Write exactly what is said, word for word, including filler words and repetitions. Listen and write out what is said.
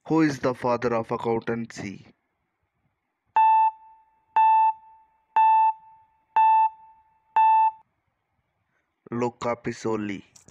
Who is the father of accountancy? Luca Pacioli.